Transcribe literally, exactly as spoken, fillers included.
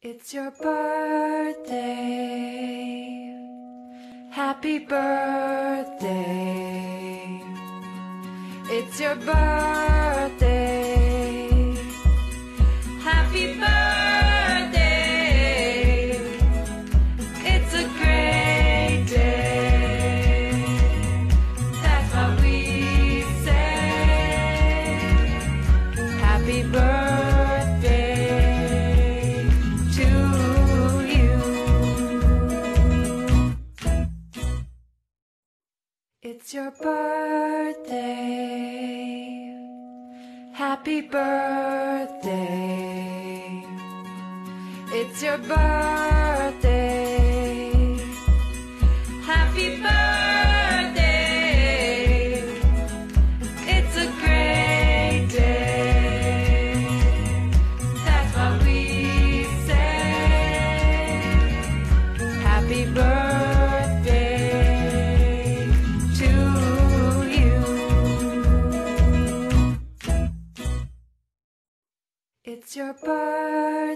It's your birthday. Happy birthday. It's your birthday. Happy birthday. It's a great day. That's what we say. Happy birthday. It's your birthday. Happy birthday. It's your birthday. Happy birthday. It's a great day. That's what we say. Happy birthday. It's your birthday.